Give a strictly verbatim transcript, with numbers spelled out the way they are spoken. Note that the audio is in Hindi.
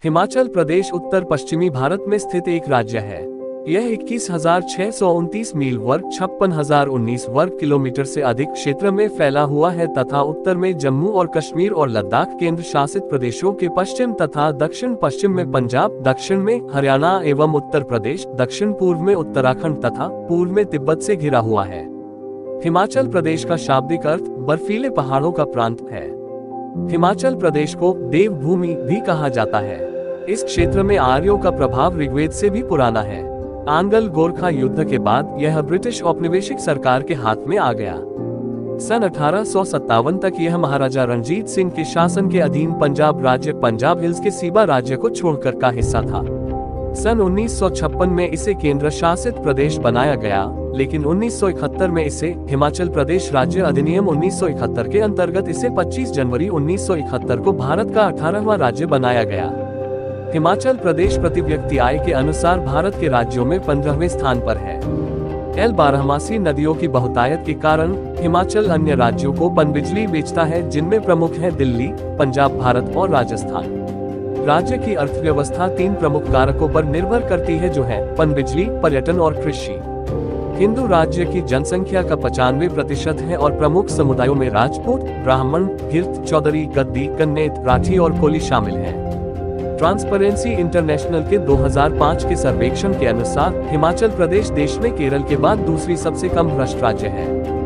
हिमाचल प्रदेश उत्तर पश्चिमी भारत में स्थित एक राज्य है। यह इक्कीस हजार छह सौ उनतीस मील वर्ग छप्पन हजार उन्नीस वर्ग किलोमीटर से अधिक क्षेत्र में फैला हुआ है तथा उत्तर में जम्मू और कश्मीर और लद्दाख केंद्र शासित प्रदेशों के पश्चिम तथा दक्षिण पश्चिम में पंजाब, दक्षिण में हरियाणा एवं उत्तर प्रदेश, दक्षिण पूर्व में उत्तराखंड तथा पूर्व में तिब्बत से घिरा हुआ है। हिमाचल प्रदेश का शाब्दिक अर्थ बर्फीले पहाड़ों का प्रांत है। हिमाचल प्रदेश को देवभूमि भी कहा जाता है। इस क्षेत्र में आर्यों का प्रभाव ऋग्वेद से भी पुराना है। आंगल गोरखा युद्ध के बाद यह ब्रिटिश औपनिवेशिक सरकार के हाथ में आ गया। सन अठारह सौ सत्तावन तक यह महाराजा रणजीत सिंह के शासन के अधीन पंजाब राज्य पंजाब हिल्स के सीबा राज्य को छोड़कर का हिस्सा था। सन उन्नीस सौ छप्पन में इसे केंद्र शासित प्रदेश बनाया गया, लेकिन उन्नीस सौ इकहत्तर में इसे हिमाचल प्रदेश राज्य अधिनियम उन्नीस सौ इकहत्तर के अंतर्गत इसे पच्चीस जनवरी उन्नीस सौ इकहत्तर को भारत का अठारहवां राज्य बनाया गया। हिमाचल प्रदेश प्रति व्यक्ति आय के अनुसार भारत के राज्यों में पंद्रहवें स्थान पर है। एल बारहमासी नदियों की बहुतायत के कारण हिमाचल अन्य राज्यों को पनबिजली बेचता है, जिनमें प्रमुख हैं दिल्ली, पंजाब, भारत और राजस्थान। राज्य की अर्थव्यवस्था तीन प्रमुख कारकों पर निर्भर करती है, जो है पनबिजली, पर्यटन और कृषि। हिंदू राज्य की जनसंख्या का पचानवे प्रतिशत है और प्रमुख समुदायों में राजपूत, ब्राह्मण, घिर्त, चौधरी, गद्दी, कन्नेत, राठी और कोली शामिल हैं। ट्रांसपेरेंसी इंटरनेशनल के दो हज़ार पाँच के सर्वेक्षण के अनुसार हिमाचल प्रदेश देश में केरल के बाद दूसरी सबसे कम भ्रष्ट राज्य है।